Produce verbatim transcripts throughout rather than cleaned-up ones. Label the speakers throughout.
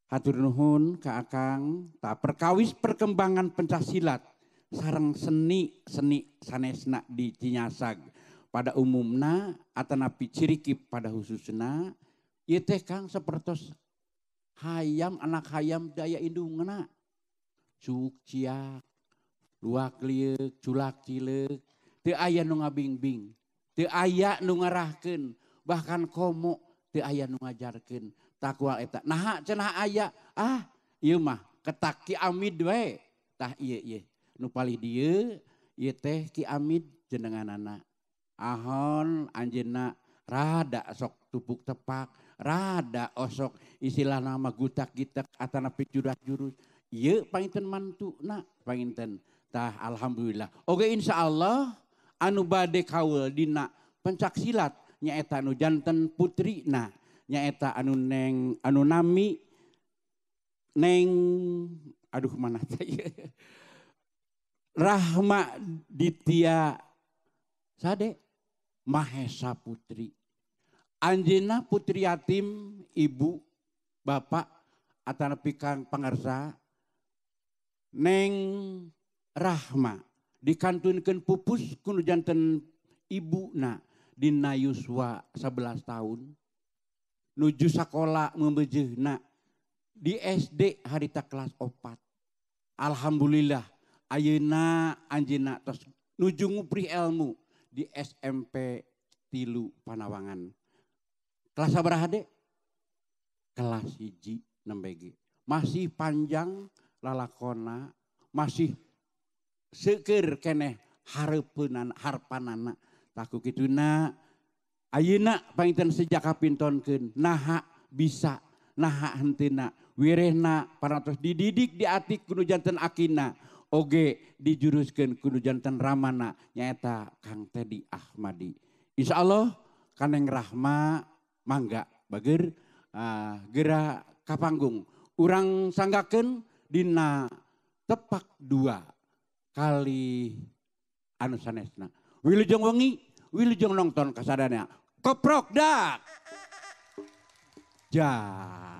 Speaker 1: Hatur nuhun ka Akang, tak perkawis perkembangan pencaksilat sareng seni seni sanesna di Cinyasag pada umumna atanapi cirikip pada khususna ieu teh Kang sapertos hayam anak hayam daya indungna cuk ciak luak liuk culak cileuk teu aya nu ngabingbing teu aya nu ngarahkeun bahkan komo teu aya nu ngajarkeun takwal eta naha cenah aya ah ieu mah ketak Ki Amid we tah ieu ieu nu palih dieu ieu teh Ki Amid jenenganana ahon anjeunna rada sok tupuk tepak rada osok istilah nama gutak gitak atanapi jurat jurus ieu panginten mantuna panginten tah alhamdulillah oge insyaallah anu bade kaul dina pencaksilat nyaeta anu janten putrina nyaeta anu neng anu nami neng aduh mana teh Rahma Ditya Sade Mahesa Putri anjeunna putri yatim ibu bapak atanapi kang pangarsa neng Rahma dikantunkeun pupus kudu janten ibuna dina yuswa sebelas tahun nuju sakola membejeuna di S D harita kelas opat. Alhamdulillah ayeuna anjeunna tos nuju ngupri ilmu di S M P tilu Panawangan. Kelas sabaraha Dek? Kelas hiji nembege. Masih panjang lalakona, masih seukeur keneh hareupeunana harpanana. Taku kituna ayeuna panginten sejak kapintonkeun naha bisa naha hentena wirehna parantos dididik diatik kudu janten akina oge dijuruskeun kudu janten ramana nyaeta Kang Tedi Ahmadi. Insyaallah kaneng Rahma mangga bager uh, geura ka panggung urang sanggakeun dina tepak dua kali anu sanesna wilujeng wengi wilujeng nongton kasadana koprok dak ja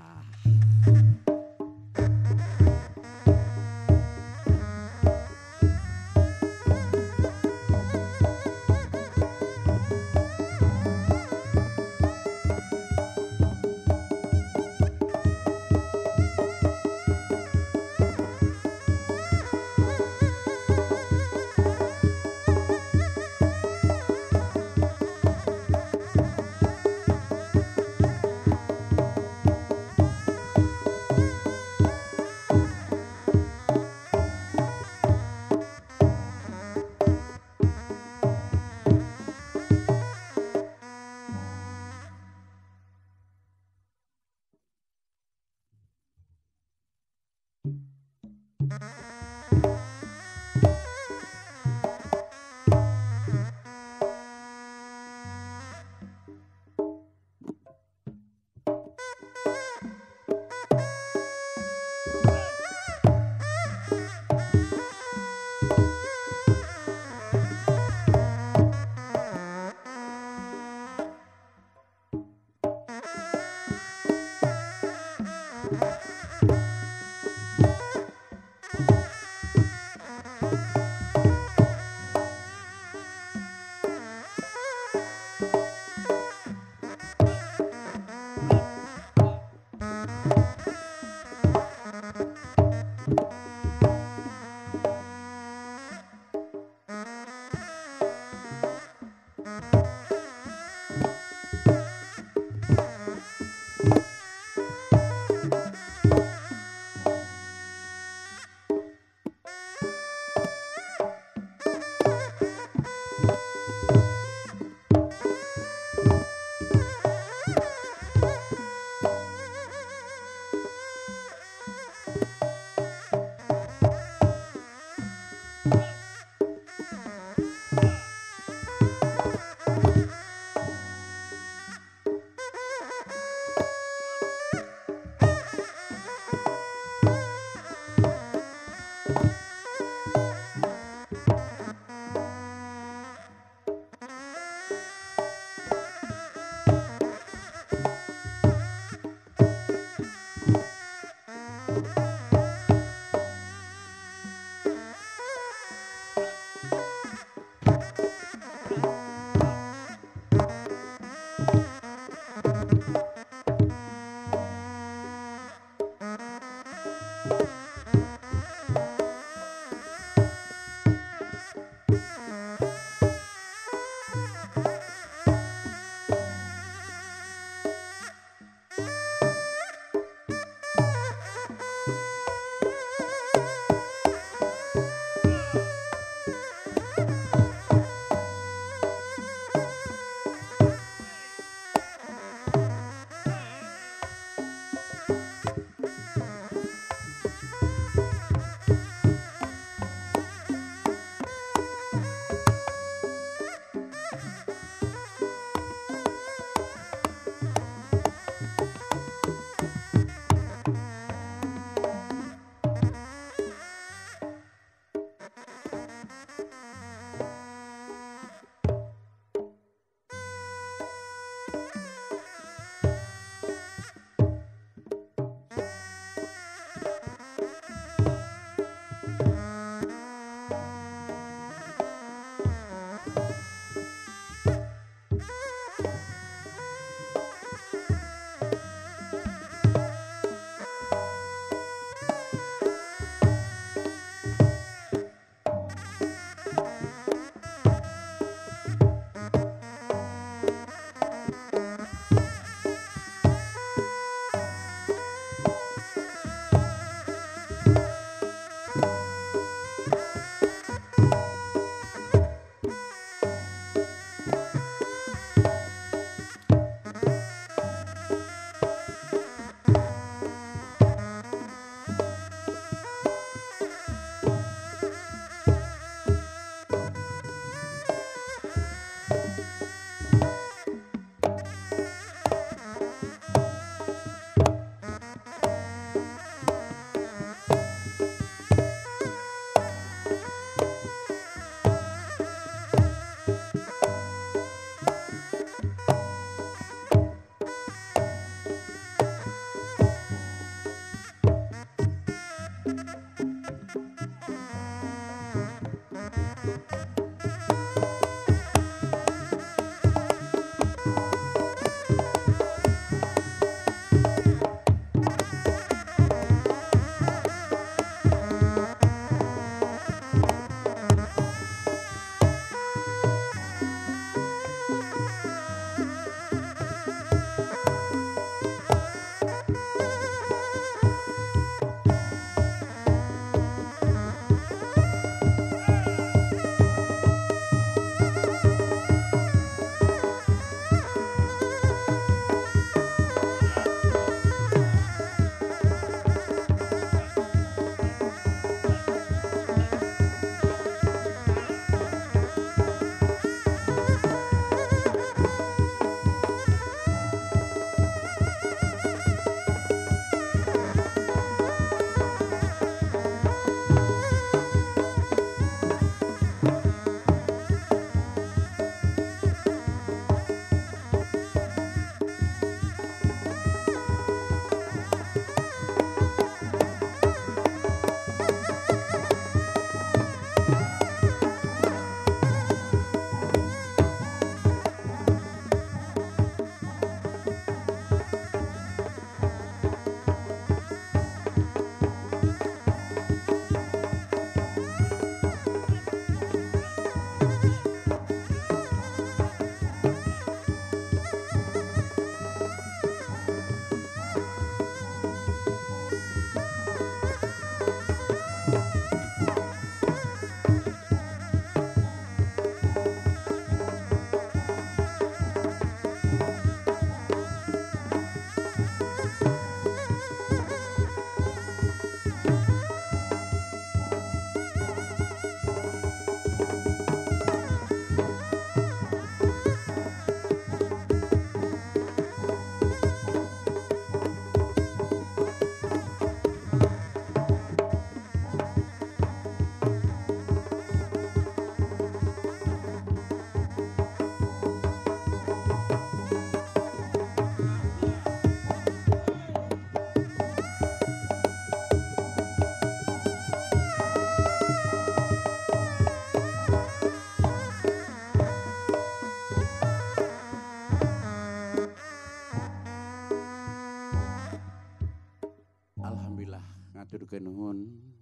Speaker 1: ngaturkeun nuhun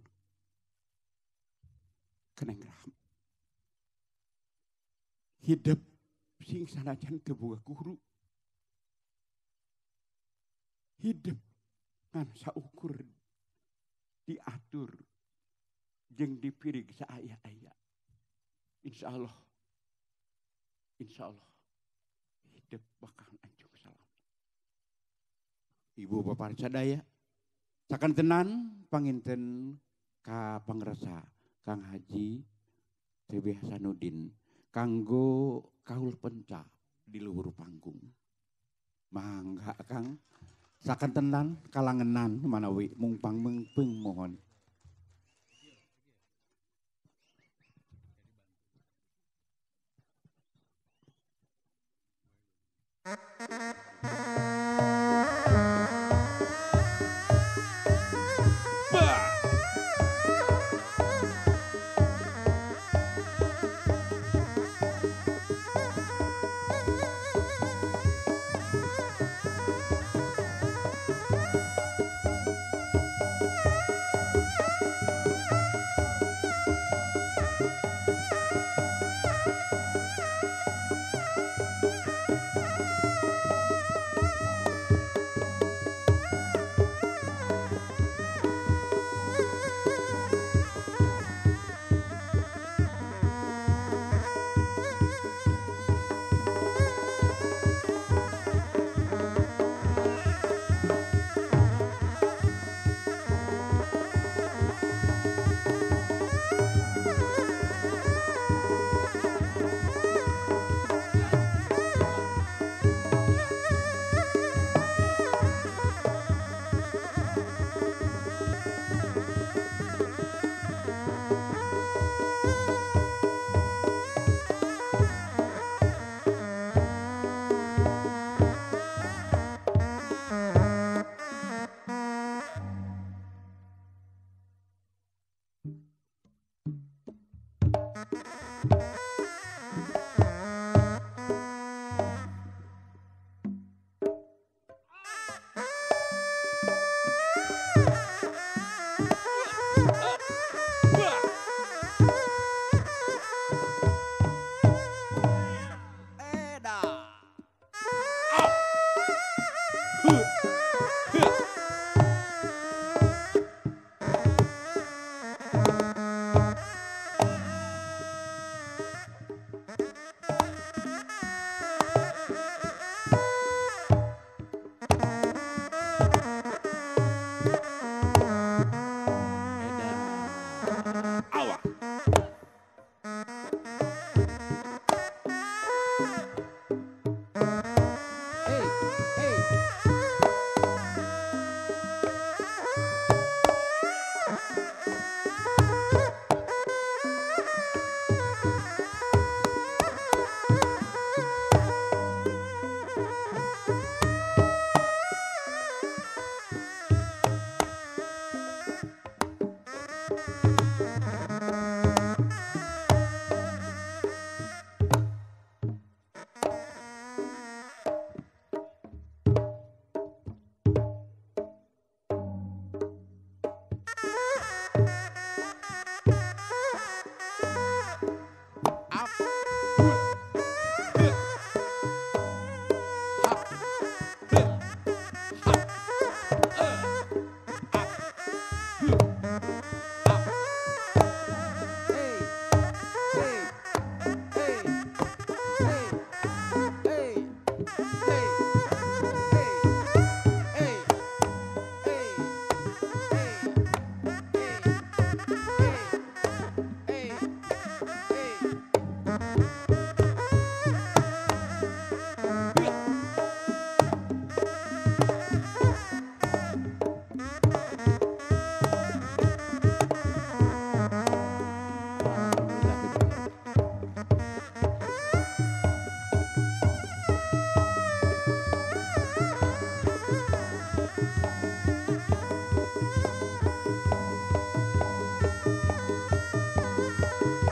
Speaker 1: Keneng Ram. Hidup sing sanajan teu boga guru. Hidup ngan saukur diatur jeung dipirig saaya-aya. Insya Allah, insya Allah hidup bakal anjung salam. Ibu bapak sadaya, sakantenan panginten ka pangresa Kang Haji T B Hasanuddin kanggo kaul penca di luhur panggung. Mangga Kang, sakantenan kalangenan manawi mungpang mengpeng mohon.